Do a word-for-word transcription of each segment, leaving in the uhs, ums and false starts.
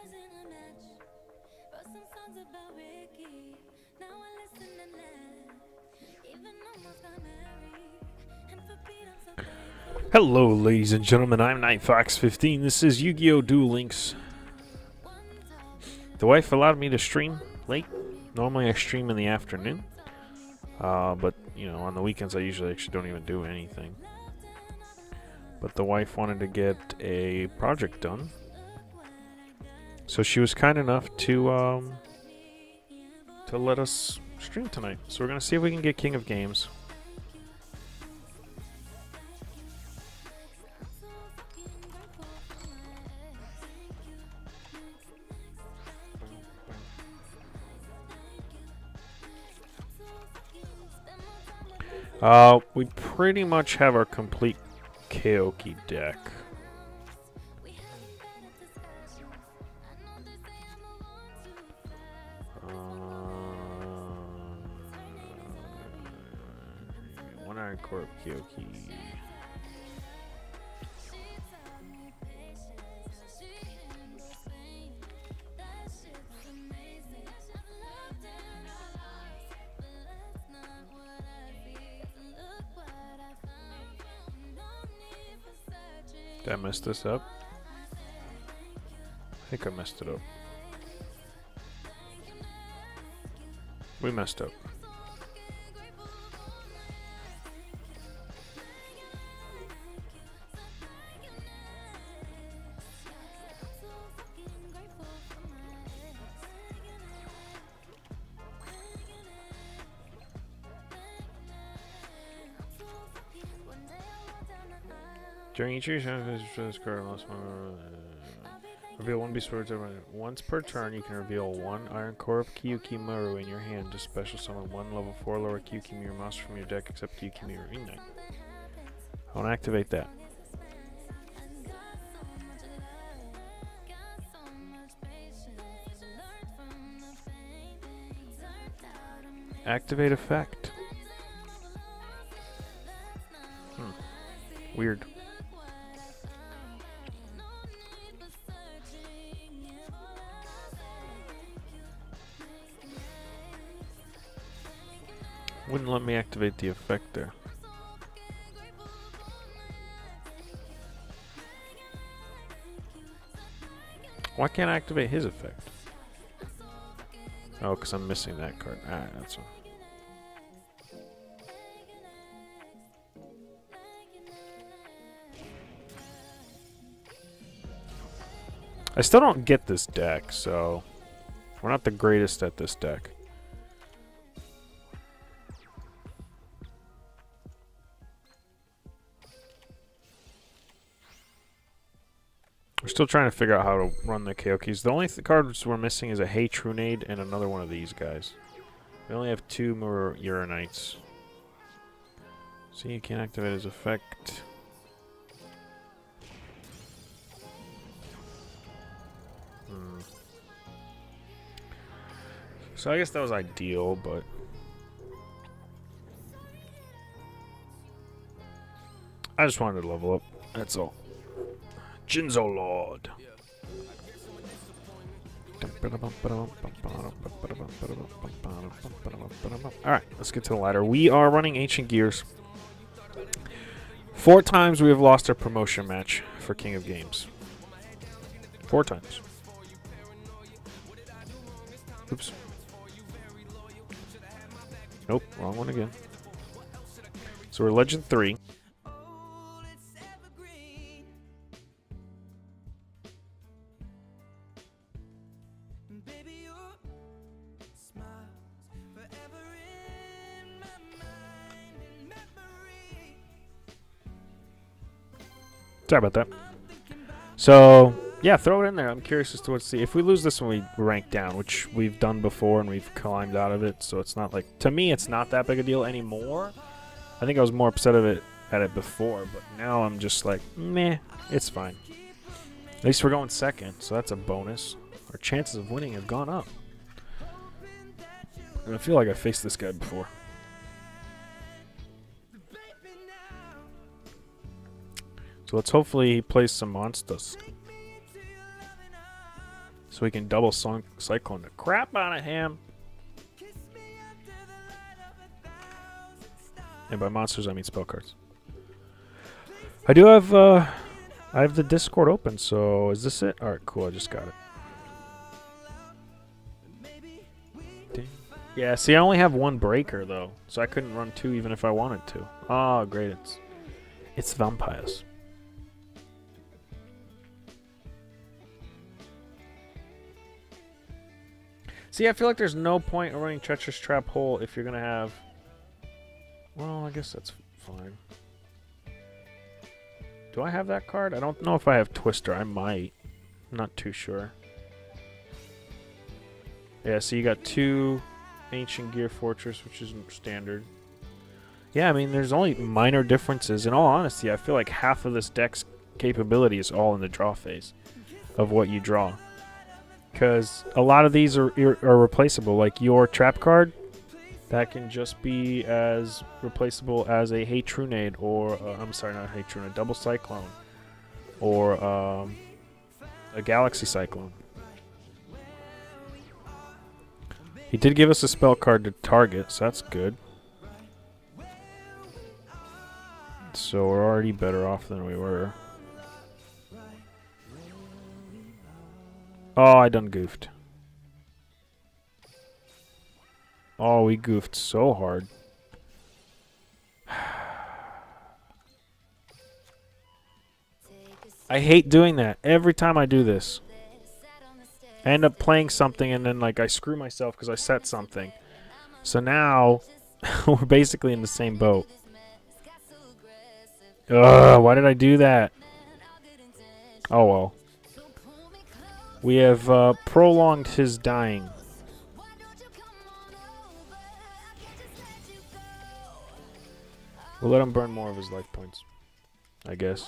Hello, ladies and gentlemen. I'm Night Fox fifteen. This is Yu-Gi-Oh! Duel Links. The wife allowed me to stream late. Normally I stream in the afternoon. Uh, but, you know, on the weekends I usually actually don't even do anything. But the wife wanted to get a project done. So she was kind enough to, um, to let us stream tonight. So we're going to see if we can get King of Games. Uh, we pretty much have our complete KoG deck. Uh, one Iron Core KoG. Did I mess this up? I think I messed it up. We messed up. During each year's reveal one beast for once per turn. You can reveal one Iron Core KoG Maru in your hand to special summon one level four lower KoG Mirror monster from your deck except KoG Mirror Ignite. I want to activate that. Activate effect. Hmm. Weird. Wouldn't let me activate the effect there. Why can't I activate his effect? Oh, because I'm missing that card. Alright, that's one. I still don't get this deck, so we're not the greatest at this deck. We're still trying to figure out how to run the KoGs. The only th cards we're missing is a Hey Trunade and another one of these guys. We only have two more Uranites. See, you can't activate his effect. Hmm. So I guess that was ideal, but I just wanted to level up. That's all. Jinzo Lord. Alright, let's get to the ladder. We are running Ancient Gears. Four times we have lost our promotion match for King of Games. Four times. Oops. Nope, wrong one again. So we're Legend three. Sorry about that. So, yeah, throw it in there. I'm curious as to what to see. If we lose this one, we rank down, which we've done before, and we've climbed out of it. So it's not like, to me, it's not that big a deal anymore. I think I was more upset of it at it before, but now I'm just like, meh, it's fine. At least we're going second, so that's a bonus. Our chances of winning have gone up. And I feel like I faced this guy before. So let's hopefully he plays some monsters. So we can double song cyclone the crap out of him. And by monsters, I mean spell cards. I do have, uh, I have the Discord open, so is this it? Alright, cool, I just got it. Dang. Yeah, see, I only have one breaker, though, so I couldn't run two even if I wanted to. Oh, great, it's, it's vampires. See, I feel like there's no point in running Treacherous Trap Hole if you're going to have... Well, I guess that's fine. Do I have that card? I don't know if I have Twister. I might. I'm not too sure. Yeah, so you got two Ancient Gear Fortress, which is standard. Yeah, I mean, there's only minor differences. In all honesty, I feel like half of this deck's capability is all in the draw phase of what you draw. Because a lot of these are, are replaceable. Like your trap card, that can just be as replaceable as a Hey Trunade or, uh, I'm sorry, not Hey Trunade, Double Cyclone. Or um, a Galaxy Cyclone. He did give us a spell card to target, so that's good. So we're already better off than we were. Oh, I done goofed. Oh, we goofed so hard. I hate doing that. Every time I do this, I end up playing something and then like I screw myself because I set something. So now we're basically in the same boat. Ugh, why did I do that? Oh well. We have uh, prolonged his dying. We'll let him burn more of his life points, I guess.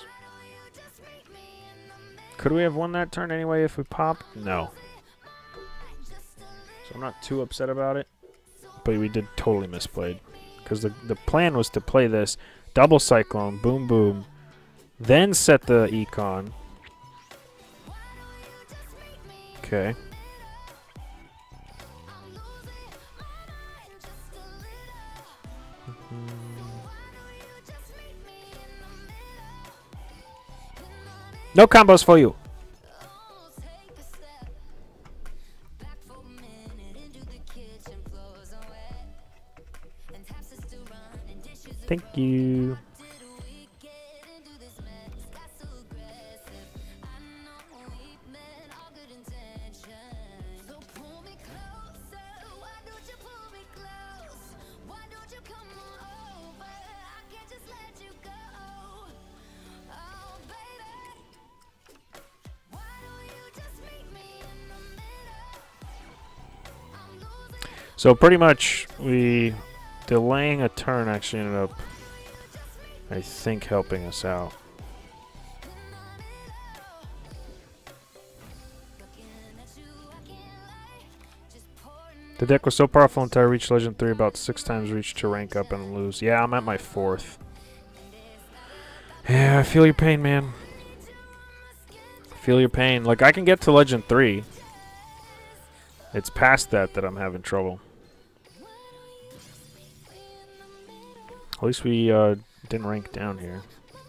Could we have won that turn anyway if we popped? No. So I'm not too upset about it. But we did totally misplayed. Because the, the plan was to play this double Cyclone, boom boom, then set the Econ. Okay. No combos for you. Thank you. So pretty much we delaying a turn actually ended up, I think, helping us out. The deck was so powerful until I reached Legend three, about six times reached to rank up and lose. Yeah, I'm at my fourth. Yeah, I feel your pain, man. I feel your pain. Like, I can get to Legend three. It's past that that I'm having trouble. At least we uh, didn't rank down here.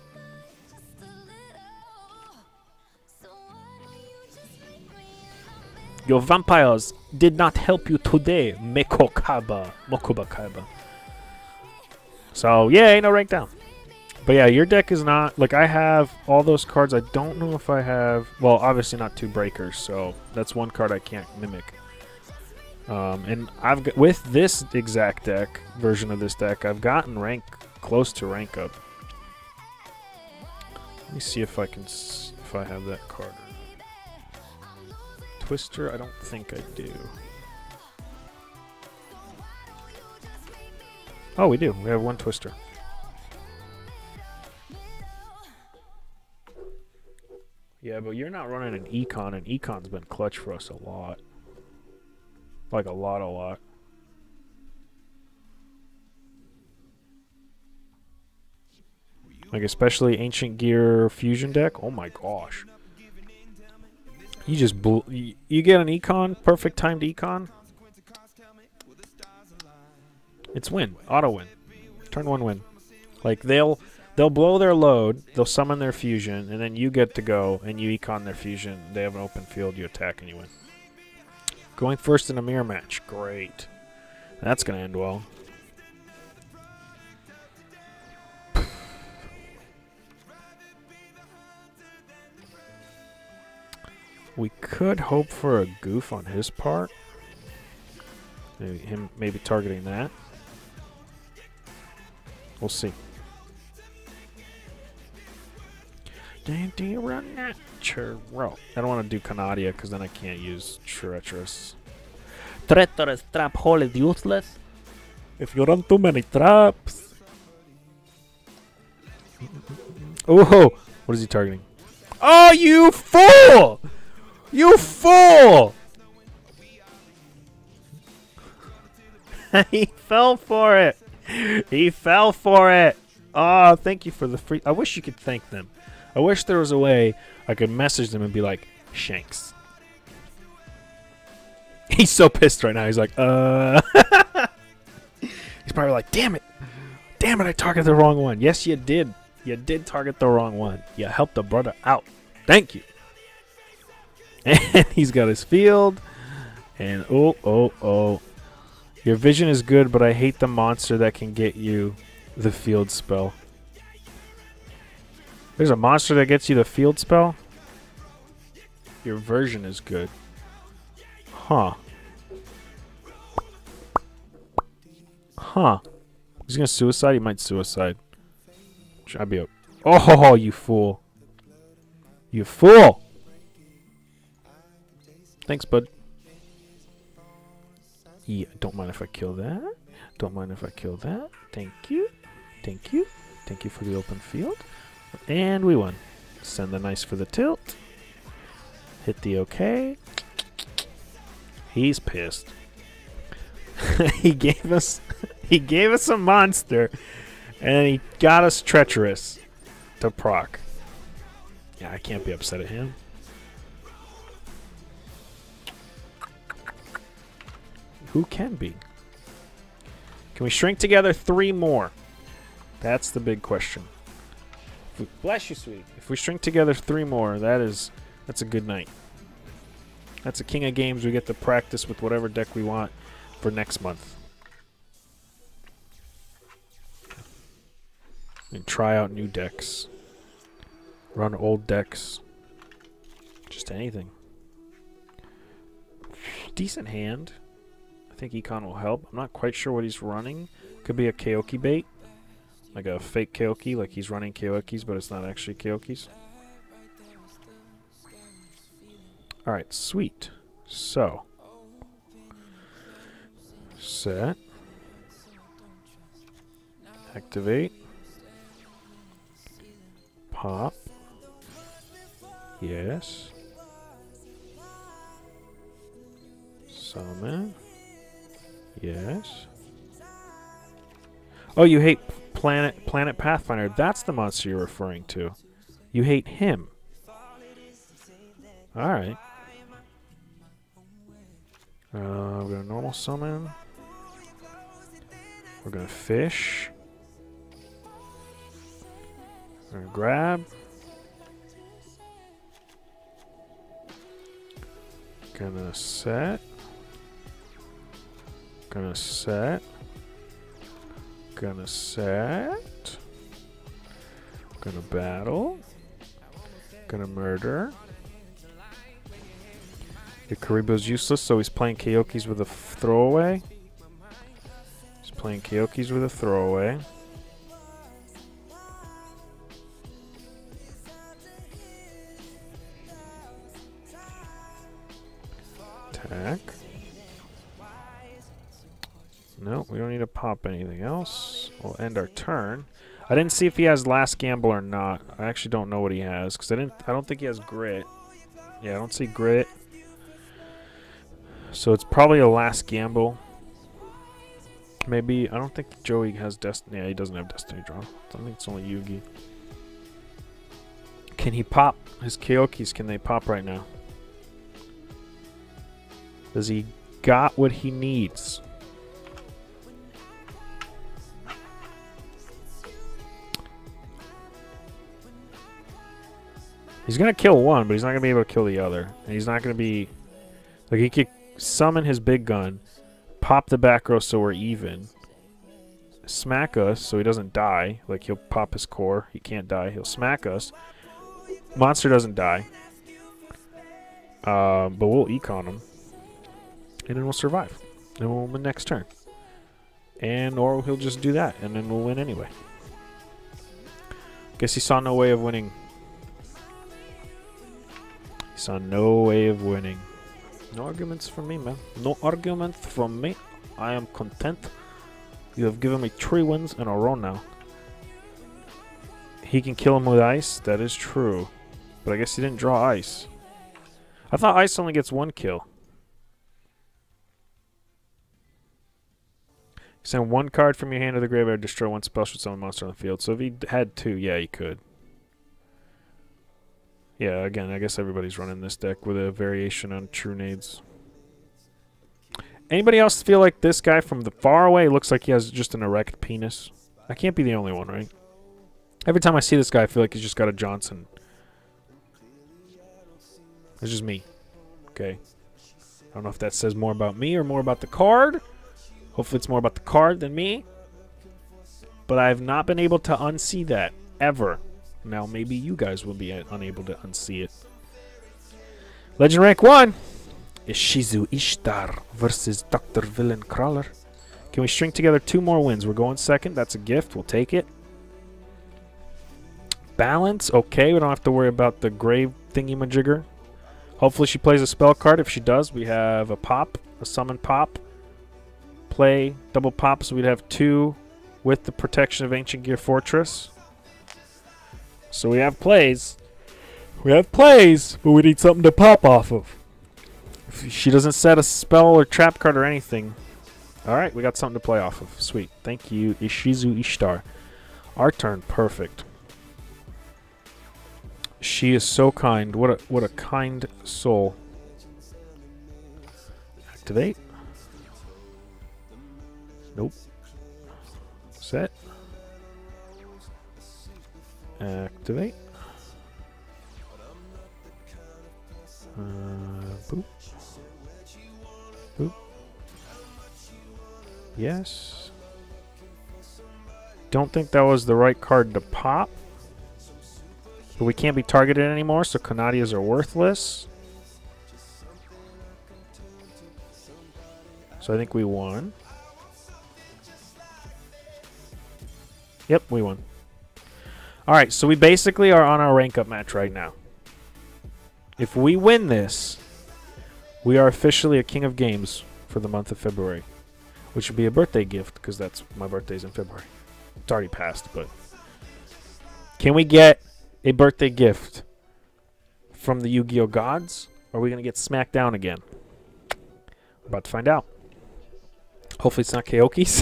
Your vampires did not help you today, Mekokaba. Mokuba Kaiba. So, yeah, ain't no rank down. But yeah, your deck is not... Like, I have all those cards. I don't know if I have... Well, obviously not two breakers, so that's one card I can't mimic. Um, and I've got, with this exact deck, version of this deck, I've gotten rank close to rank up. Let me see if I can, s if I have that card. Twister, I don't think I do. Oh, we do. We have one Twister. Yeah, but you're not running an Econ, and Econ's been clutch for us a lot. Like a lot, a lot. Like especially Ancient Gear Fusion deck. Oh my gosh. You just bl you, you get an econ, perfect timed econ. It's win, auto win, turn one win. Like they'll they'll blow their load, they'll summon their fusion, and then you get to go and you econ their fusion. They have an open field, you attack and you win. Going first in a mirror match, great. That's gonna end well. We could hope for a goof on his part. Maybe him maybe targeting that. We'll see. Do you run that? Churro. I don't want to do Canadia because then I can't use Treacherous. Treacherous trap hole is useless. If you run too many traps. Oh, what is he targeting? Oh, you fool! You fool! He fell for it. He fell for it. Oh, thank you for the free. I wish you could thank them. I wish there was a way I could message them and be like, Shanks. He's so pissed right now. He's like, uh. He's probably like, damn it. Damn it, I targeted the wrong one. Yes, you did. You did target the wrong one. You helped the brother out. Thank you. And he's got his field. And oh, oh, oh. Your vision is good, but I hate the monster that can get you the field spell. There's a monster that gets you the field spell? Your version is good. Huh. Huh. He's gonna suicide? He might suicide. Should I be a... Oh, you fool. You fool! Thanks, bud. Yeah, don't mind if I kill that. Don't mind if I kill that. Thank you. Thank you. Thank you for the open field. And we won. Send the nice for the tilt. Hit the okay. He's pissed. he gave us he gave us a monster and he got us Treacherous to proc. Yeah, I can't be upset at him. Who can be? Can we shrink together three more? That's the big question. If we, bless you, sweet. If we shrink together three more, that is that's a good night. That's a king of games. We get to practice with whatever deck we want for next month. And try out new decks. Run old decks. Just anything. Decent hand. I think Econ will help. I'm not quite sure what he's running. Could be a KoG bait. Like a fake KoG, like he's running KoGs, but it's not actually KoGs. Alright, sweet. So. Set. Activate. Pop. Yes. Summon. Yes. Oh, you hate Planet Planet Pathfinder. That's the monster you're referring to. You hate him. Alright. Uh, we're going to normal summon. We're going to fish. We're going to grab. Gonna set. Gonna set. Gonna set. Gonna battle. Gonna murder. The Karibo's useless, so he's playing KoGs with a throwaway. He's playing KoGs with a throwaway. Attack. No, we don't need to pop anything else. We'll end our turn. I didn't see if he has last gamble or not. I actually don't know what he has because I didn't. I don't think he has grit. Yeah, I don't see grit. So it's probably a last gamble. Maybe I don't think Joey has Destiny. Yeah, he doesn't have Destiny draw. I think it's only Yugi. Can he pop his KoGs? Can they pop right now? Does he got what he needs? He's going to kill one, but he's not going to be able to kill the other. And he's not going to be... Like, he could summon his big gun, pop the back row so we're even, smack us so he doesn't die. Like, he'll pop his core. He can't die. He'll smack us. Monster doesn't die. Um, but we'll econ him. And then we'll survive. And we'll win next turn. And, or he'll just do that, and then we'll win anyway. Guess he saw no way of winning. He saw no way of winning. No arguments from me, man. No argument from me. I am content. You have given me three wins in a row now. He can kill him with ice. That is true. But I guess he didn't draw ice. I thought ice only gets one kill. Send one card from your hand to the graveyard, destroy one spell should summon monster on the field. So if he had two, yeah, he could. Yeah, again, I guess everybody's running this deck with a variation on True Nades. Anybody else feel like this guy from the far away looks like he has just an erect penis? I can't be the only one, right? Every time I see this guy, I feel like he's just got a Johnson. It's just me. Okay. I don't know if that says more about me or more about the card. Hopefully it's more about the card than me. But I have not been able to unsee that, ever. Now maybe you guys will be unable to unsee it. Legend rank one. Ishizu Ishtar versus Doctor Villain Crawler. Can we string together two more wins? We're going second. That's a gift. We'll take it. Balance. Okay, we don't have to worry about the grave thingy-majigger. Hopefully she plays a spell card. If she does, we have a pop, a summon pop. Play double pop, so we'd have two with the protection of Ancient Gear Fortress. So we have plays. We have plays, but we need something to pop off of. If she doesn't set a spell or trap card or anything. Alright, we got something to play off of. Sweet. Thank you, Ishizu Ishtar. Our turn. Perfect. She is so kind. What a what a kind soul. Activate. Nope. Set. Activate. Uh, boop. Boop. Yes. Don't think that was the right card to pop. But we can't be targeted anymore, so Kanadias are worthless. So I think we won. Yep, we won. Alright, so we basically are on our rank up match right now. If we win this, we are officially a king of games for the month of February. Which would be a birthday gift, because that's my birthday's in February. It's already passed, but... Can we get a birthday gift from the Yu-Gi-Oh gods? Or are we going to get smacked down again? We're about to find out. Hopefully it's not KoG's.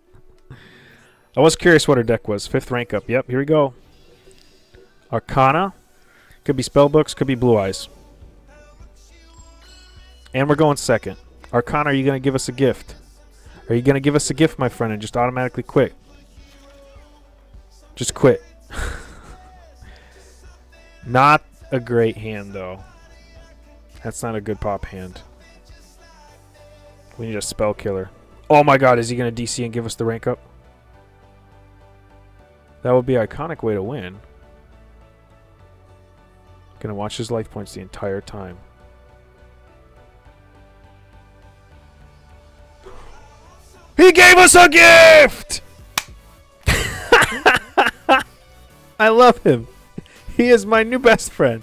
I was curious what her deck was. Fifth rank up. Yep, here we go. Arcana. Could be Spellbooks, could be Blue Eyes. And we're going second. Arcana, are you going to give us a gift? Are you going to give us a gift, my friend, and just automatically quit? Just quit. Not a great hand, though. That's not a good pop hand. We need a spell killer. Oh my god, is he going to D C and give us the rank up? That would be an iconic way to win. Gonna watch his life points the entire time. He gave us a gift! I love him. He is my new best friend.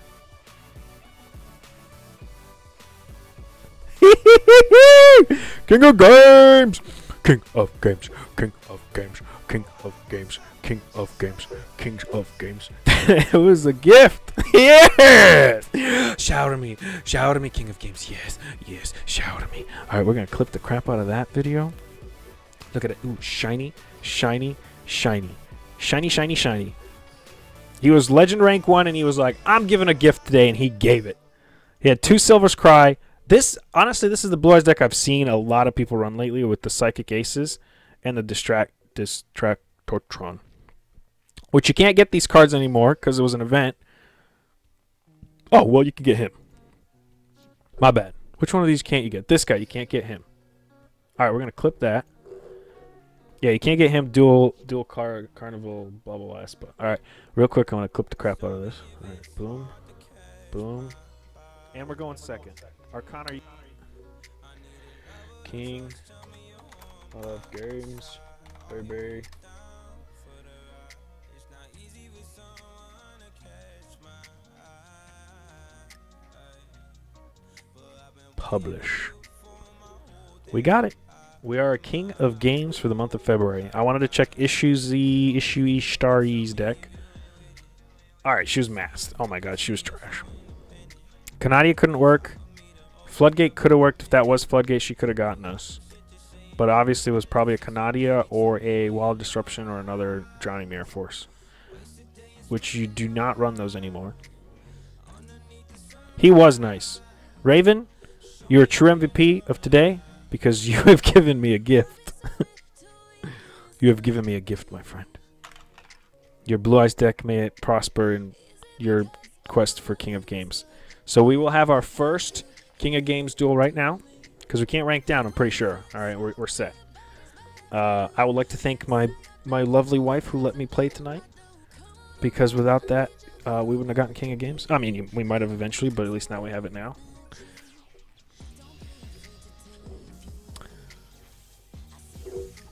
King of games! King of games! King of games! King of games! King of games! King of games! It was a gift! Yes! Shout at me! Shout at me, King of Games! Yes! Yes! Shout at me! Alright, we're gonna clip the crap out of that video. Look at it. Ooh, shiny, shiny, shiny. Shiny, shiny, shiny. He was Legend Rank one and he was like, I'm giving a gift today, and he gave it. He had two Silver's Cry, This, honestly, this is the Blue Eyes deck I've seen a lot of people run lately with the Psychic Aces and the Distract Distractotron. Which you can't get these cards anymore because it was an event. Oh, well, you can get him. My bad. Which one of these can't you get? This guy, you can't get him. All right, we're going to clip that. Yeah, you can't get him dual dual car carnival blah blah blah. But all right, real quick, I'm gonna clip the crap out of this. All right, boom, boom, and we're going second. Arcana, King of Games, baby. Publish. We got it. We are a King of Games for the month of February. I wanted to check Issue Z, Issue E, Star E's deck. Alright, she was masked. Oh my god, she was trash. Canadia couldn't work. Floodgate could have worked. If that was Floodgate, she could have gotten us. But obviously it was probably a Canadia or a Wild Disruption or another Drowning Mirror Force. Which you do not run those anymore. He was nice. Raven, you're a true M V P of today. Because you have given me a gift. You have given me a gift, my friend. Your Blue Eyes deck, may it prosper in your quest for King of Games. So we will have our first King of Games duel right now. Because we can't rank down, I'm pretty sure. Alright, we're, we're set. Uh, I would like to thank my, my lovely wife who let me play tonight. Because without that, uh, we wouldn't have gotten King of Games. I mean, we might have eventually, but at least now we have it now.